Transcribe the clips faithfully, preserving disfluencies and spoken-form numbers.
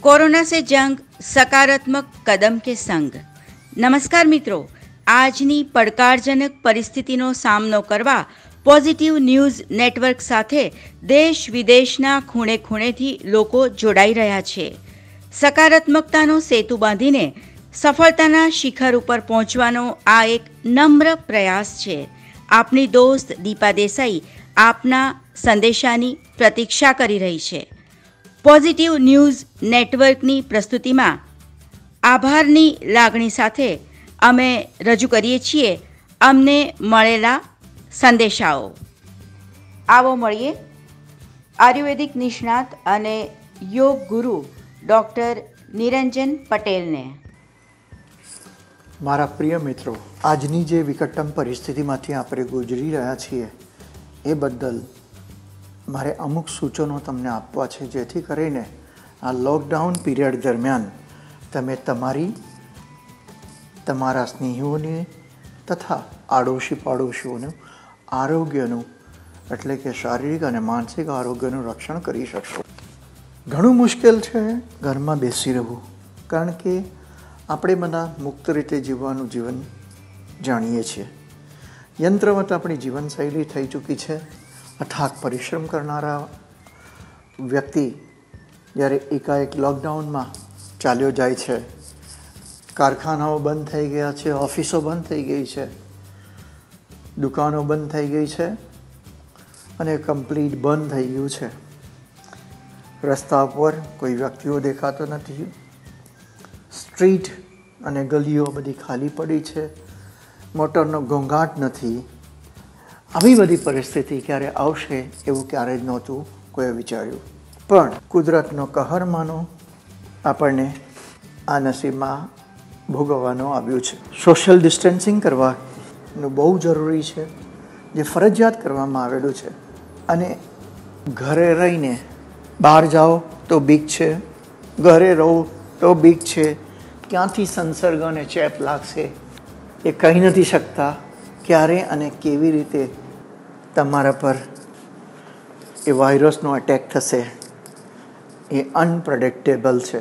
Corona से जंग सकारात्मक कदम के संग। नमस्कार मित्रों, આજની પડકારજનક પરિસ્થિતિનો સામનો કરવા પોઝિટિવ ન્યૂઝ નેટવર્ક સાથે દેશ વિદેશના ખૂણે ખૂણેથી લોકો જોડાઈ રહ્યા છે. સકારાત્મકતાનો સેતુ બાંધીને સફળતાના શિખર ઉપર પહોંચવાનો આ એક નમ્ર પ્રયાસ છે. આપની દોસ્ત દીપા દેસાઈ આપના સંદેશાની પ્રતીક્ષા કરી રહી છે. પોઝિટિવ ન્યૂઝ નેટવર્કની પ્રસ્તુતિમાં આભારની લાગણી સાથે અમે રજૂ કરીએ છીએ અમને મળેલા સંદેશાઓ. આવો મળીએ આયુર્વેદિક નિષ્ણાત અને યોગ ગુરુ ડૉક્ટર નિરંજન પટેલને. મારા પ્રિય મિત્રો, આજની જે વિકટમ પરિસ્થિતિમાંથી આપણે ગુજરી રહ્યા છીએ એ બદલ મારે અમુક સૂચનો તમને આપવા છે, જેથી કરીને આ લોકડાઉન પીરિયડ દરમિયાન તમે તમારી તમારા સ્નેહીઓને તથા આડોશી પાડોશીઓનું આરોગ્યનું એટલે કે શારીરિક અને માનસિક આરોગ્યનું રક્ષણ કરી શકશો. ઘણું મુશ્કેલ છે ઘરમાં બેસી રહેવું, કારણ કે આપણે બધા મુક્ત રીતે જીવવાનું જીવન જાણીએ છીએ. યંત્રવત આપણી જીવનશૈલી થઈ ચૂકી છે. અથાગ પરિશ્રમ કરનારા વ્યક્તિ જ્યારે એકાએક લોકડાઉનમાં ચાલ્યો જાય છે, કારખાનાઓ બંધ થઈ ગયા છે, ઓફિસો બંધ થઈ ગઈ છે, દુકાનો બંધ થઈ ગઈ છે અને કમ્પ્લીટ બંધ થઈ ગયું છે. રસ્તા પર કોઈ વ્યક્તિઓ દેખાતો નથી. સ્ટ્રીટ અને ગલીઓ બધી ખાલી પડી છે. મોટરનો ઘોંઘાટ નથી. આવી બધી પરિસ્થિતિ ક્યારે આવશે એવું ક્યારે જ નહોતું કોઈએ વિચાર્યું. પણ કુદરતનો કહેર માનો આપણને આ નસીબમાં ભોગવવાનું આવ્યું છે. સોશિયલ ડિસ્ટન્સિંગ કરવાનું બહુ જરૂરી છે, જે ફરજિયાત કરવામાં આવેલું છે. અને ઘરે રહીને બહાર જાઓ તો બીક છે, ઘરે રહો તો બીક છે. ક્યાંથી સંસર્ગ અને ચેપ લાગશે એ કહી નથી શકતા. ક્યારે અને કેવી રીતે તમારા પર એ વાયરસનો અટેક થશે એ અનપ્રેડિક્ટેબલ છે.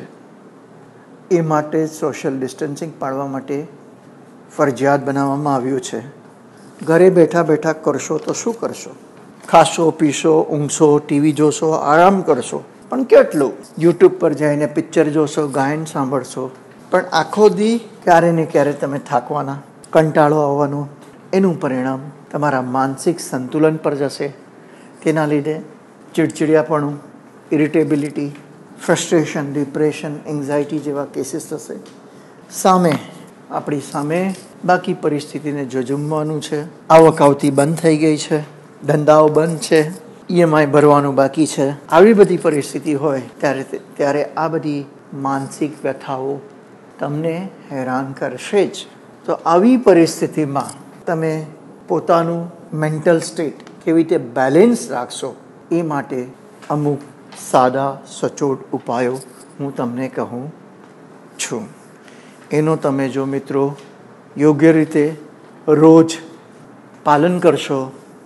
એ માટે સોશિયલ ડિસ્ટન્સિંગ પાળવા માટે ફરજિયાત બનાવવામાં આવ્યું છે. ઘરે બેઠા બેઠા કરશો તો શું કરશો? ખાશો, પીશો, ઊંઘશો, ટીવી જોશો, આરામ કરશો, પણ કેટલું? યુટ્યુબ પર જઈને પિક્ચર જોશો, ગાયન સાંભળશો, પણ આખો દી ક્યારે ને ક્યારે તમે થાકવાના, કંટાળો આવવાનો. એનું પરિણામ તમારા માનસિક સંતુલન પર જશે. તેના લીધે ચીડચીડિયાપણું, ઇરિટેબિલિટી, ફ્રસ્ટ્રેશન, ડિપ્રેશન, એન્ઝાયટી જેવા કેસીસ થશે. સામે આપણી સામે બાકી પરિસ્થિતિને જજુમવાનું છે. આવક આવતી બંધ થઈ ગઈ છે, ધંધાઓ બંધ છે, ઈએમઆઈ ભરવાનું બાકી છે. આવી બધી પરિસ્થિતિ હોય ત્યારે ત્યારે આ બધી માનસિક વ્યથાઓ તમને હેરાન કરશે જ. તો આવી પરિસ્થિતિમાં તમે પોતાનું મેન્ટલ સ્ટેટ કેવી રીતે બેલેન્સ રાખશો એ માટે અમુક સાદા સચોટ ઉપાયો હું તમને કહું છું. એનો તમે જો મિત્રો યોગ્ય રીતે રોજ પાલન કરશો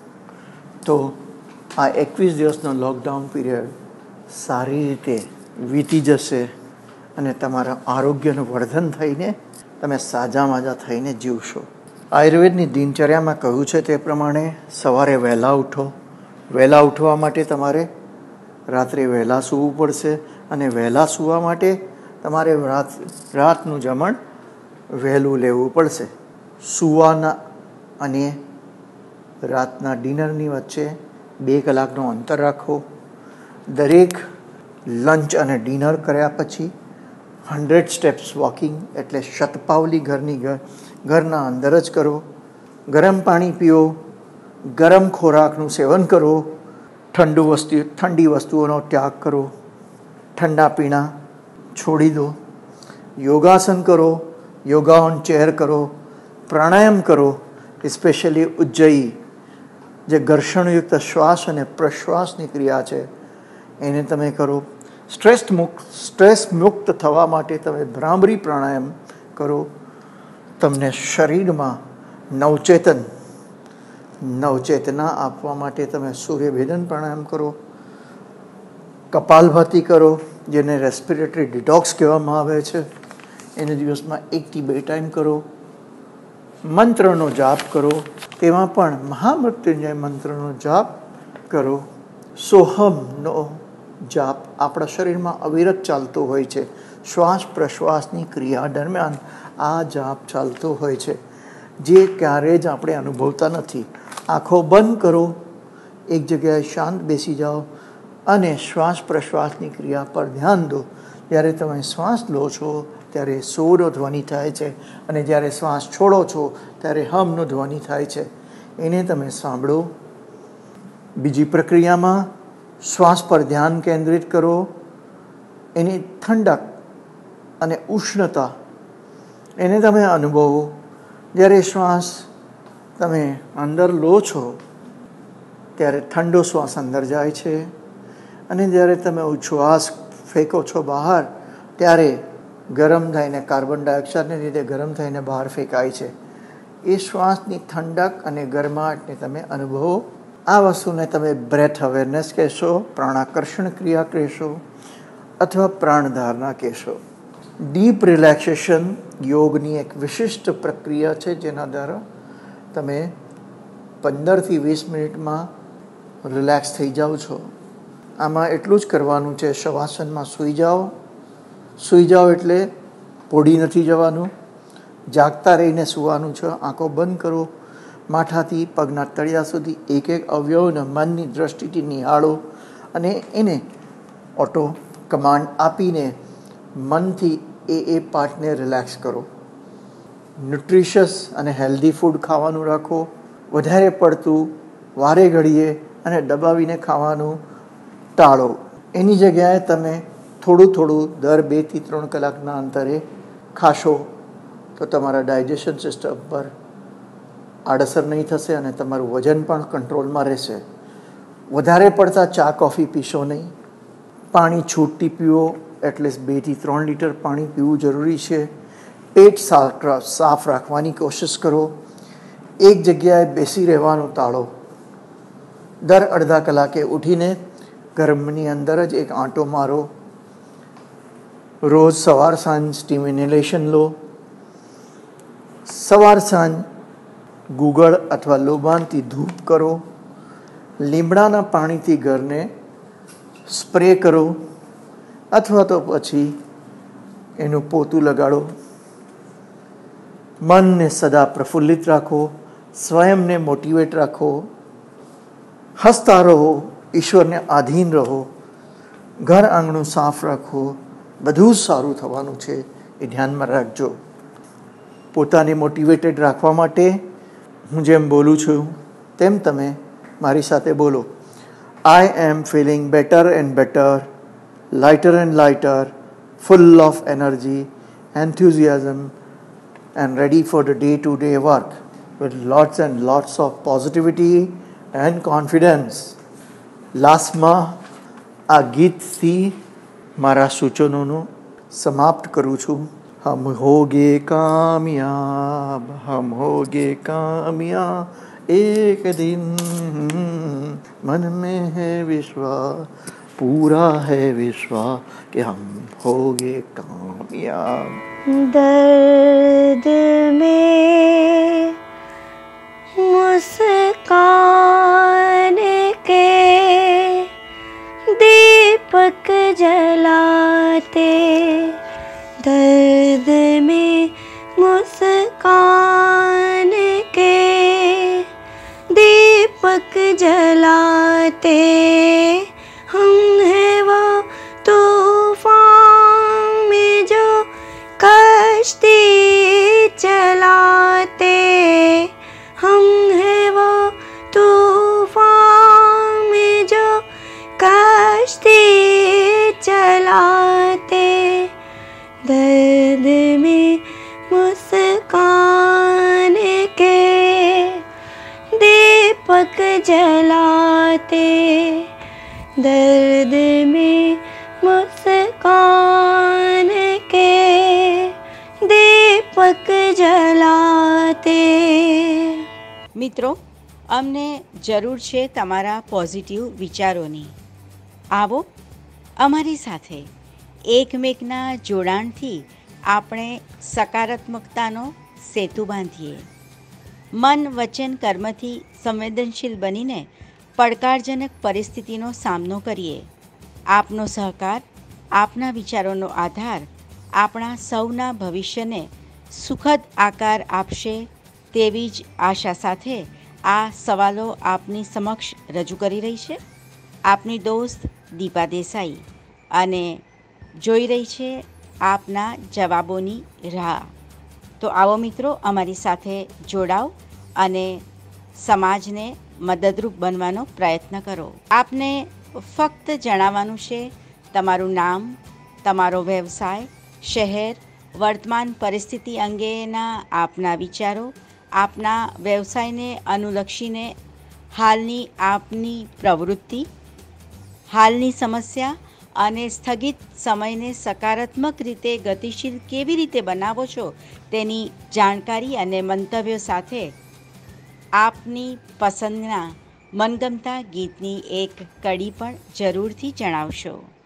તો આ એકવીસ દિવસનો લોકડાઉન પીરિયડ સારી રીતે વીતી જશે અને તમારા આરોગ્યનું વર્ધન થઈને તમે સાજા માજા થઈને જીવશો. આયુર્વેદની દિનચર્યામાં કહ્યું છે તે પ્રમાણે સવારે વહેલા ઉઠો. વહેલા ઉઠવા માટે તમારે રાત્રે વહેલા સૂવું પડશે અને વહેલા સૂવા માટે તમારે રાત રાતનું જમણ વહેલું લેવું પડશે. સૂવાના અને રાતના ડિનરની વચ્ચે બે કલાકનું અંતર રાખો. દરેક લંચ અને ડિનર કર્યા પછી હંડ્રેડ સ્ટેપ્સ વોકિંગ એટલે શતપાવલી ઘરની ઘર ઘરના અંદર જ કરો. ગરમ પાણી પીઓ, ગરમ ખોરાકનું સેવન કરો, ઠંડુ વસ્તુ ઠંડી વસ્તુઓનો ત્યાગ કરો, ઠંડા પીણા છોડી દો, યોગાસન કરો, યોગા ઓન ચેર કરો, પ્રાણાયામ કરો. સ્પેશિયલી ઉજ્જયી જે ઘર્ષણયુક્ત શ્વાસ અને પ્રશ્વાસની ક્રિયા છે એને તમે કરો. સ્ટ્રેસ મુક્ત સ્ટ્રેસ મુક્ત થવા માટે તમે ભ્રામરી પ્રાણાયામ કરો. તમને શરીરમાં નવચેતન નવચેતના આપવા માટે તમે સૂર્યભેદન પ્રાણાયામ કરો. કપાલભાતિ કરો, જેને રેસ્પિરેટરી ડિટોક્સ કહેવામાં આવે છે, એને દિવસમાં એકથી બે ટાઈમ કરો. મંત્રનો જાપ કરો, તેમાં પણ મહામૃત્યુંજય મંત્રનો જાપ કરો. સોહમનો જાપ આપણા શરીરમાં અવિરત ચાલતો હોય છે. શ્વાસ પ્રશ્વાસની ક્રિયા દરમિયાન આ જાપ ચાલતો હોય છે, જે ક્યારેય જ આપણે અનુભવતા નથી. આંખો બંધ કરો, એક જગ્યાએ શાંત બેસી જાઓ અને શ્વાસ પ્રશ્વાસની ક્રિયા પર ધ્યાન દો. જ્યારે તમે શ્વાસ લો છો ત્યારે સોનો ધ્વનિ થાય છે અને જ્યારે શ્વાસ છોડો છો ત્યારે હમનો ધ્વનિ થાય છે. એને તમે સાંભળો. બીજી પ્રક્રિયામાં શ્વાસ પર ધ્યાન કેન્દ્રિત કરો. એની ઠંડક અને ઉષ્ણતા એને તમે અનુભવો. જ્યારે શ્વાસ તમે અંદર લો છો ત્યારે ઠંડો શ્વાસ અંદર જાય છે અને જ્યારે તમે ઉચ્છ્વાસ ફેંકો છો બહાર ત્યારે ગરમ થઈને કાર્બન ડાયોક્સાઇડને લીધે ગરમ થઈને બહાર ફેંકાય છે. એ શ્વાસની ઠંડક અને ગરમાટને તમે અનુભવો. આ વસ્તુને તમે બ્રેથ અવેરનેસ કહેશો, પ્રાણાકર્ષણ ક્રિયા કહેશો અથવા પ્રાણધારણા કહેશો. ડીપ રિલેક્સેશન યોગની એક વિશિષ્ટ પ્રક્રિયા છે, જેના દ્વારા તમે પંદરથી વીસ મિનિટમાં રિલેક્સ થઈ જાઓ છો. આમાં એટલું જ કરવાનું છે, શવાસનમાં સૂઈ જાઓ. સૂઈ જાઓ એટલે પોડી નથી જવાનું, જાગતા રહીને સૂવાનું છે. આંખો બંધ કરો, માથાથી પગના તળિયા સુધી એક એક અવયવને મનની દ્રષ્ટિથી નિહાળો અને એને ઓટો કમાન્ડ આપીને મનથી એ એ પાર્ટને રિલેક્સ કરો. ન્યુટ્રિશિયસ અને હેલ્ધી ફૂડ ખાવાનું રાખો. વધારે પડતું વારે ઘડીએ અને દબાવીને ખાવાનું ટાળો. એની જગ્યાએ તમે થોડું થોડું દર બે થી ત્રણ કલાકના અંતરે ખાશો તો તમારા ડાયજેશન સિસ્ટમ પર આડઅસર નહીં થશે અને તમારું વજન પણ કંટ્રોલમાં રહેશે. વધારે પડતા ચા કોફી પીશો નહીં. પાણી છૂટથી પીવો. એટલીસ્ટ બે થી ત્રણ લીટર પાણી પીવું જરૂરી છે. પેટ સાફ રાખવાની કોશિશ કરો. એક જગ્યાએ બેસી રહેવાનું ટાળો. દર અડધા કલાકે ઉઠીને ગરમની અંદર જ એક આંટો મારો. રોજ સવાર સાંજ સ્ટીમ ઇન્હેલેશન લો. સવાર સાંજ ગુગળ અથવા લોબાનથી ધૂપ કરો. લીમડાના પાણીથી ઘરને સ્પ્રે કરો અથવા તો પછી એનું પોતું લગાડો. મનને સદા પ્રફુલ્લિત રાખો. સ્વયંને મોટિવેટ રાખો. હસતા રહો. ઈશ્વરને આધીન રહો. ઘર આંગણું સાફ રાખો. બધું જ સારું થવાનું છે, એ ધ્યાનમાં રાખજો. પોતાને મોટિવેટેડ રાખવા માટે હું જેમ બોલું છું તેમ તમે મારી સાથે બોલો. I am feeling better and better, lighter and lighter, full of energy, enthusiasm and ready for the day to day work with lots and lots of positivity and confidence. લાસ્ટમાં આ ગીતથી મારા સૂચનોનું સમાપ્ત કરું છું. હમ હોગે કામયાબ, હમ હોગે કામયાબ એક દિન, मन में है विश्वास, पूरा है विश्वास कि हम होगे कामयाब. दर्द में मुस्कान के दीपक जलाते, दर्द में मुस्कान के दीपक जलाते, हम हैं वो तूफान में जो कश्ती चलाते, हम हैं वो तूफान में जो कश्ती चलाते, दर्द में मुस्कान के दीपक जलाते, दर्द में मुस्कान के दीपक जलाते. મિત્રો, અમને જરૂર છે તમારા પોઝિટિવ વિચારોની. આવો અમારી સાથે એકમેકના જોડાણથી આપણે સકારાત્મકતાનો સેતુ બાંધીએ. મન વચન કર્મથી સંવેદનશીલ બનીને પડકારજનક પરિસ્થિતિનો સામનો કરીએ. આપનો સહકાર, આપના વિચારોનો આધાર આપણા સૌના ભવિષ્યને સુખદ આકાર આપશે તેવી જ આશા સાથે આ સવાલો આપની સમક્ષ રજૂ કરી રહી છે આપની દોસ્ત દીપા દેસાઈ, અને જોઈ રહી છે આપના જવાબોની રાહ. તો આવો મિત્રો, અમારી સાથે જોડાઓ અને સમાજને મદદરૂપ બનવાનો પ્રયત્ન કરો. આપને ફક્ત જણાવવાનું છે તમારું નામ, તમારો વ્યવસાય, શહેર, વર્તમાન પરિસ્થિતિ અંગેના આપના વિચારો, આપના વ્યવસાયને અનુલક્ષીને હાલની આપની પ્રવૃત્તિ, હાલની સમસ્યા અને સ્થગિત સમયને સકારાત્મક રીતે ગતિશીલ કેવી રીતે બનાવો છો તેની જાણકારી અને મંતવ્યો સાથે આપની પસંદના મનગમતા ગીતની એક કડી પણ જરૂરથી જણાવશો.